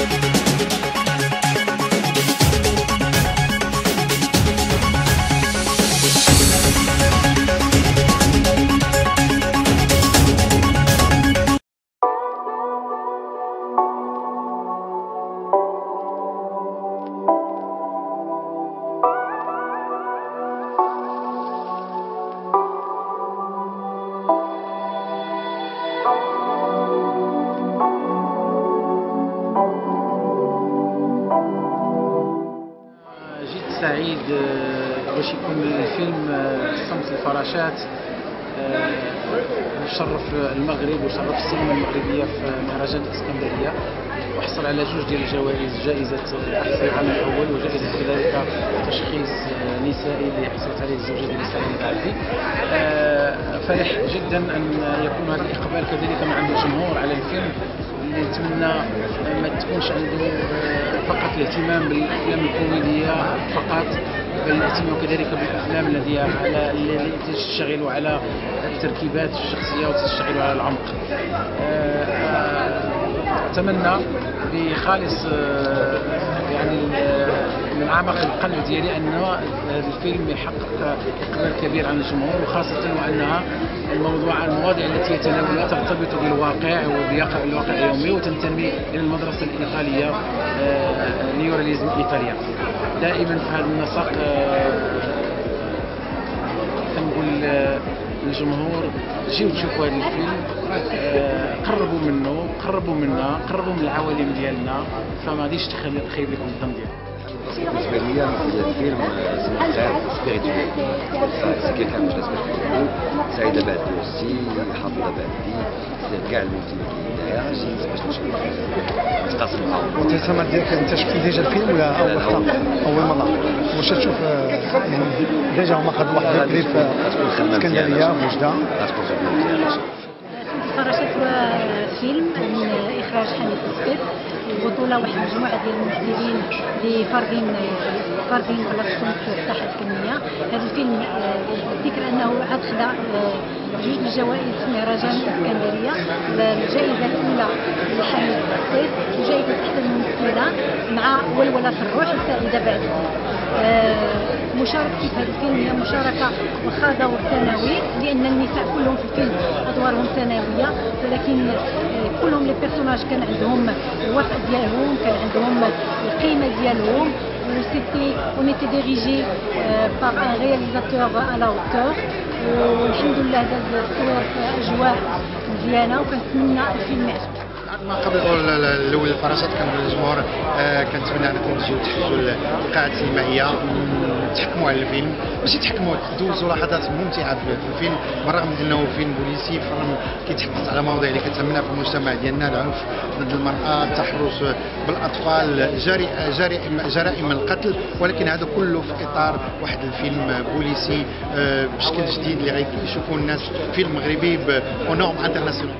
سعيد باش يكون الفيلم صمت الفراشات يشرف المغرب ويشرف السينما المغربيه في مهرجان الاسكندريه، وحصل على جوج ديال الجوائز، جائزه احسن العام الاول وجائزه كذلك تشخيص نسائي اللي حصلت عليه الزوجه ديال السعيد العابدي. فرح جدا ان يكون هذا الاقبال كذلك مع الجمهور على الفيلم، اللي نتمنى ما تكونش عنده فقط الاهتمام بالافلام الكوميديه فقط، بل الاهتمام كذلك بالافلام التي تشتغل على التركيبات الشخصيه وتشتغل على العمق. اتمنى بخالص يعني من اعماق القلب ديالي ان هذا الفيلم يحقق اقبال كبير عن الجمهور، وخاصه وانها المواضيع التي يتناولها ترتبط بالواقع وبالواقع اليومي وتنتمي الى المدرسه الايطاليه، نيوراليزم ايطاليا. دائما في هذا النسق كنقول للجمهور جيو تشوفوا هذا الفيلم، قربوا منه، قربوا منا، قربوا من العوالم ديالنا، فما غاديش تخيب لكم الظن ديالكم. بالنسبه لي الفيلم سمعتها سبيريتوال، كان مش سبيريتوال. سعيده بعدي aussi، حافظه بعدي، كاع الممثلين كاينين جيت باش نتقاسم معاهم. وانت السمع ديالك انت شفتي ديجا الفيلم ولا اول مره؟ واش تشوف يعني ديجا هما خدوا واحد الكليب في اسكندريه في وجده؟ الفراشات هو فيلم من اخراج حميد السبيط، البطوله واحد المجموعه ديال الممثلين اللي فاردين بلاصتهم في الساحه الفنيه. هذا الفيلم الذكر انه عاد خدا جوج الجوائز في مهرجان الاسكندريه، الجائزه الاولى لحميد السبيط وجائزه احسن ممثله مع ولولة الروح السعيده بعدي. مشاركتي في هذا الفيلم هي مشاركه واخا دور ثانوي، لان النساء كلهم في الفيلم ادوارهم ثانويه، ولكن كلهم لي بيرسوناج كان عندهم الوفاء ديالهم، كان عندهم القيمه ديالهم. On était dirigé par un réalisateur à la hauteur، والحمد لله داز الصور في اجواء مزيانه، وكنتمنى الفيلم يعجب. ما قبل الاول الفراشات كنقول للجمهور كنتمنى انكم تجيو تحجزوا القاعات السينمائيه، تحكموا على الفيلم، ماشي تحكموا، تدوزوا لحظات ممتعه في الفيلم، بالرغم من انه فيلم بوليسي كيتحدث على مواضيع اللي كتهمنا في المجتمع ديالنا، العنف ضد المراه، التحرش بالاطفال، جرائم القتل، ولكن هذا كله في اطار واحد الفيلم بوليسي بشكل جديد اللي غيشوفوا الناس فيلم مغربي بنورم انترناسيونال.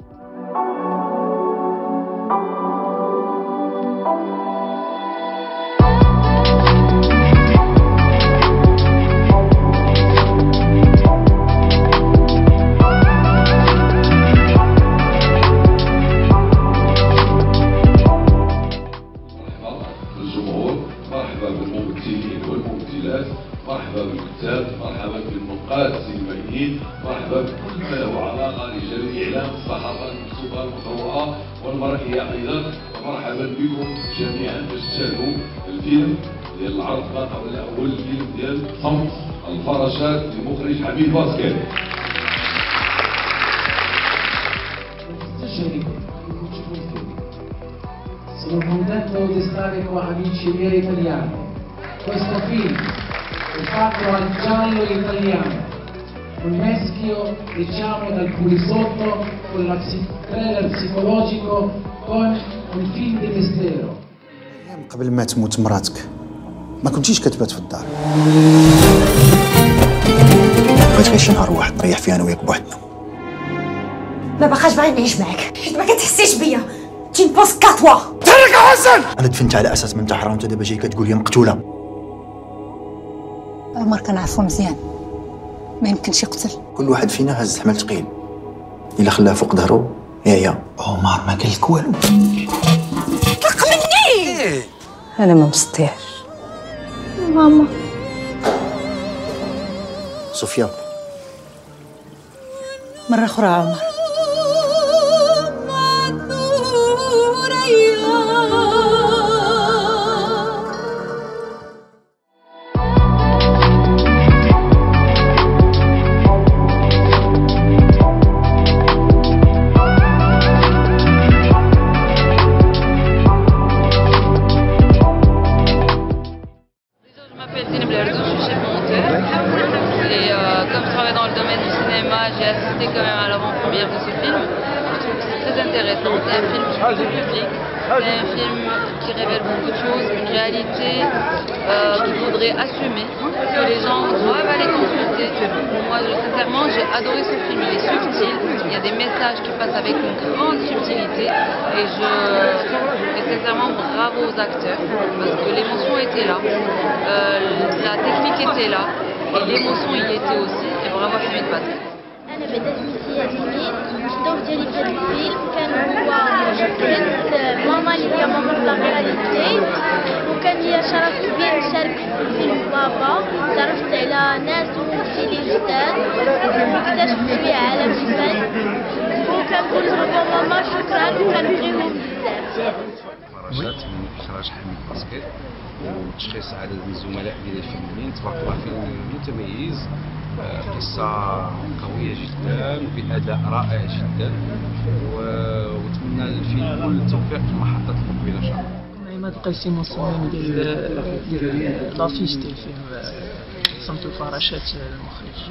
مرحبا بالممثلين والممثلات، مرحبا بالكتاب، مرحبا بالنقاد السينمائيين، مرحبا بكل ما له علاقه رجال الاعلام، الصحافه المكتوبه المقروءه والمرئيه ايضا. مرحبا بكم جميعا باش تشاهدوا الفيلم ديال العرض قبل الاول، الفيلم ديال صمت الفراشات لمخرج حميد باسكال. Sono contento di stare qua amici miei italiani. Questo film è fatto al giallo italiano, un meschio diciamo dal pulisotto con la thriller psicologico con un film di mistero. قبل ما تموت مراتك ما كنتيش كتبات في الدار، بغيت غير شي نهار واحد نريح فيه انا وياك بوحدنا. ما باقاش باغي نعيش معاك حيت ما كتحسيش بيا، تي نبوس كاتوا. تحرك يا حسن! انا دفنت على اساس من تحرى وانت دابا جاي كتقول لي مقتوله. عمر كنعرفو مزيان، ما يمكنش يقتل. كل واحد فينا هز حمل ثقيل، الا خلاه فوق ظهرو يا عمر ما قال لك والو. طلق مني انا ما مستياش. ماما صوفيا مرة أخرى عمر. Comme je travaille dans le domaine du cinéma, j'ai assisté quand même à l'avant-première de ce film. Je trouve que c'est très intéressant. C'est un film pour tout public. C'est un film qui révèle beaucoup de choses, une réalité qu'il faudrait assumer, que les gens doivent aller consulter. Moi, sincèrement, j'ai adoré ce film. Il est subtil. Il y a des messages qui passent avec une grande subtilité. Et sincèrement, bravo aux acteurs, parce que l'émotion était là, la technique était là. l'émotion il était aussi et bravo à Hamid Badr. أنا بدأت في ياسمين الدور ديالي في هذا الفيلم كان هو بنت ماما اللي هي ماما بلاغياليتي وكان ليا شرف كبير نشارك في الفيلم بابا تعرفت على ناس وممثلين جداد واكتشفت فيه عالم الفن وكنقول لبابا ماما شكرا وكنبغيهم بزاف. خرجت من إخراج حميد باسكيت وتشخيص عدد من الزملاء ديال الفنانين تبارك الله فيلم متميز قصة قوية جدا بأداء رائع جدا ونتمنى للفيلم كل التوفيق في المحطات المقبلة إن شاء الله. عماد القيسي مصمم ديال لافيش ديال الفيلم صمتو فراشات المخرج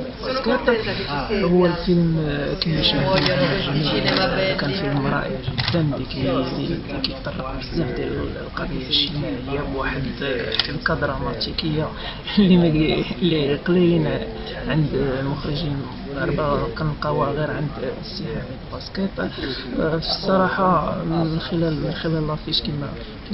باسكيت. هو الفيلم كما شاهدنا كان فيلم رائع جدا اللي كيتطرق بزاف ديال القضيه الاجتماعيه بواحد تلك دراماتيكيه اللي قليلين عند المخرجين المغاربه كنلقاوها غير عند السي حميد باسكيت. في الصراحه من خلال لافيش كما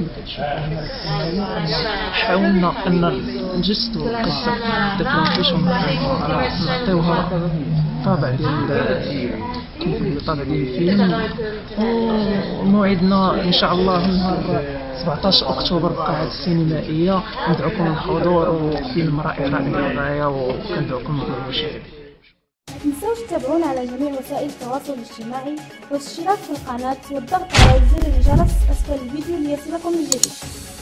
كتشوفوا حاولنا ان نجسدوا القصه داك لافيش نعطيوها طابع ديال الفيلم. وموعدنا ان شاء الله نهار 17 اكتوبر بالقاعه السينمائيه. ندعوكم للحضور وفيلم رائع للغايه وكندعوكم للمشاهده. ما تنسوش تتابعونا على جميع وسائل التواصل الاجتماعي والاشتراك في القناة والضغط على زر الجرس أسفل الفيديو ليصلكم الجديد.